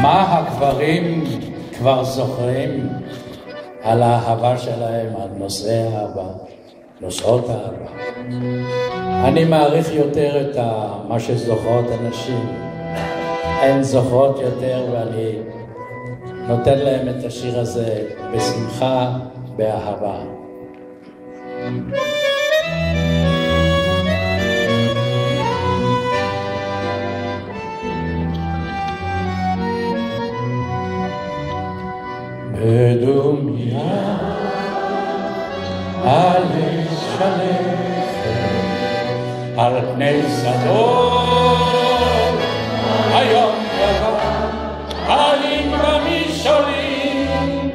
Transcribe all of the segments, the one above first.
מה הגברים כבר זוכרים על האהבה שלהם, על נושאי האהבה, נושאות האהבה? אני מעריך יותר את מה שזוכרות הנשים. הן זוכרות יותר, ואני נותן להם את השיר הזה בשמחה, באהבה. בדומיה עלי שלכת על פני שדות היום לבן עלים במישורים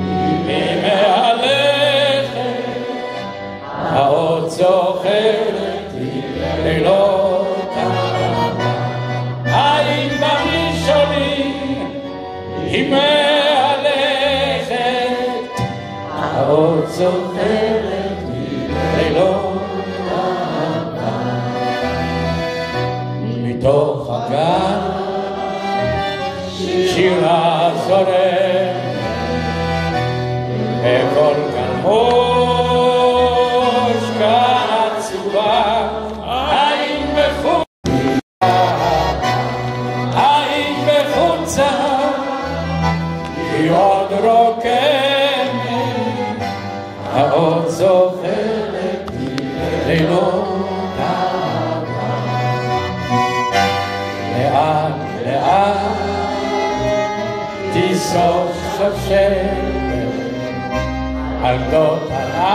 ממהלכת העוד זוכרת לילות אהבה עלים במישורים היא עוד זוכרת לילות אהבה מתוך הגן שירה זורם בכל גן ראש גן עצובה עין בחוצה היא עוד רוקמת העוד זוכרת לילות אהבה לאט לאט תיסוף שושלת על גדות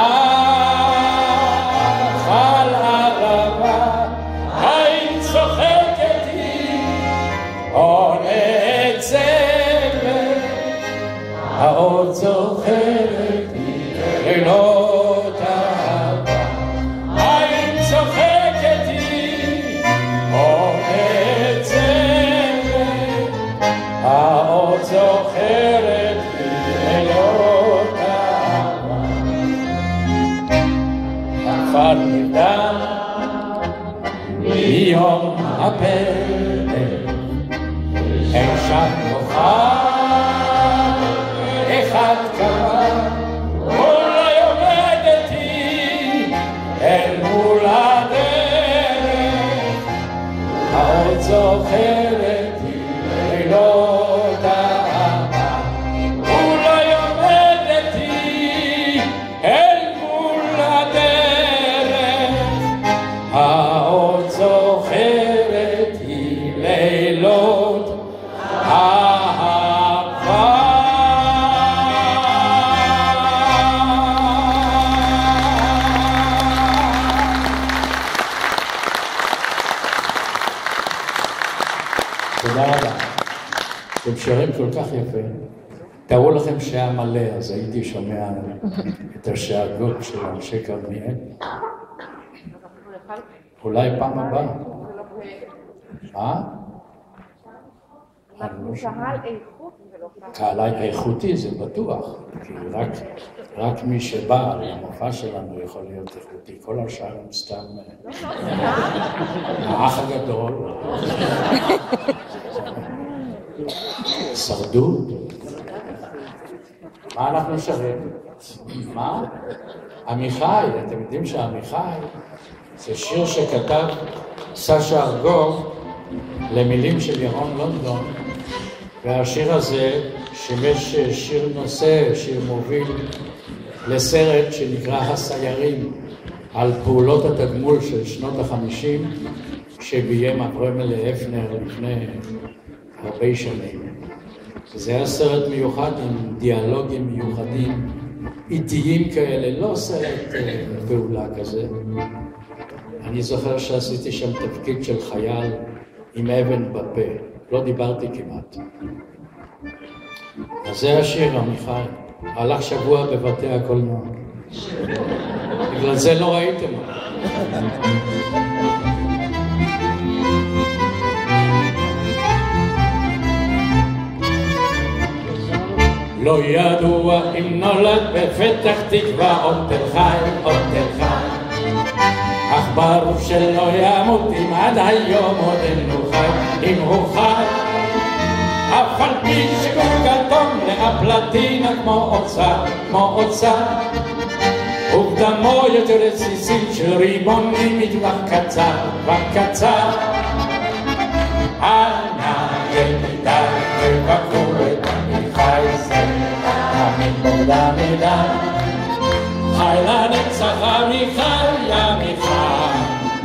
הנחל ערבה העין צוחקת היא או נעצמת העוד זוכרת לילות אהבה העין צוחקת היא או נעצמת העוד זוכרת לילות אהבה הכפר נרדם מיום הפלא אין שם כוכב אחד קבע אל מול הדרך העוד זוכרת לילות אהבה אולי עומדת היא אל מול הדרך העוד זוכרת היא לילות אהבה תודה רבה. אתם שרים כל כך יפה. תראו לכם שהיה מלא, אז הייתי שומע את השאגות של אנשי כרמיאל. אולי פעם הבאה. קהל איכות ולא קהל איכותי זה בטוח. כי רק מי שבא למופע שלנו יכול להיות איכותי. כל השאר הם סתם האח הגדול. שרדות. מה אנחנו שרים? מה? עמיחי, אתם יודעים שעמיחי זה שיר שכתב סשה ארגוב למילים של ירון לונדון, והשיר הזה שימש שיר נושא, שיר מוביל לסרט שנקרא הסיירים, על פעולות התגמול של שנות ה-50 שביים אברהם אפנר לפני הרבה שנים. זה היה סרט מיוחד עם דיאלוגים מיוחדים, איטיים כאלה, לא סרט פעולה כזה. אני זוכר שעשיתי שם תפקיד של חייל עם אבן בפה, לא דיברתי כמעט. אז זה השיר, עמיחי, הלך שבוע בבתי הקולנוע. בגלל זה לא ראיתם. לא ידוע אם נולד בפתח תקווה עוד תל חי, עוד תל חי. אך ברור שלא ימות אם עד היום עוד אינו חי, אם הוא חי. אף על פי שגולגלתום להפלטינה כמו אוצר ובדמו יותר רסיסים של רימונים מטווח קצר אנא ידידיי תבקרו את עמיחי זה תמיד מוקדם מדי חי לנצח עמיחי עמיחי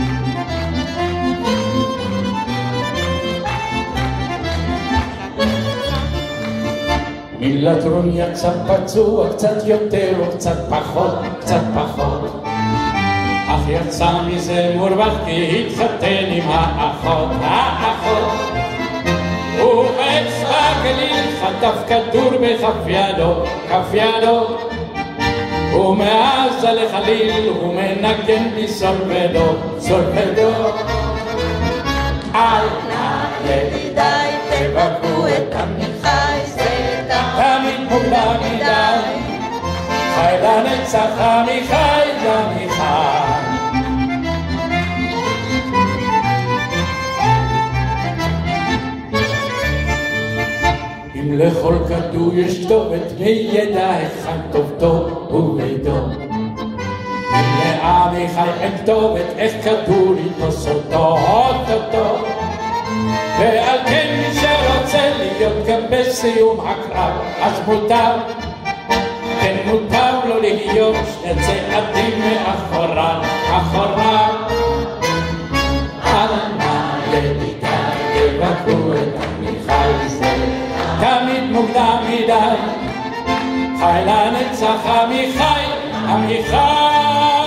מלטרון יצא פצוע קצת יותר או קצת פחות אך יצא מזה מורווח כי התחתן עם האחות ובאצבע הגליל חטף כדור בכף ידו ומאז לחליל הוא מנגן לי סולפדו אל נא ידידיי תבקרו את עמיחי זה תמיד מוקדם מדי חי לנצח עמיחי עמיחי אם לכל כדור יש כתובת מי ידע היכן כתובתו וביתו אם לעמיחי אין כתובת איך כדור יתפוס אותו ועל כן מי שרוצה להיות גם בסיום הקרב אז מותר לו להיות שני צעדים מאחוריו אנא ידידיי תבקרו את עמיחי זה תמיד מוקדם מדי חי לנצח עמיחי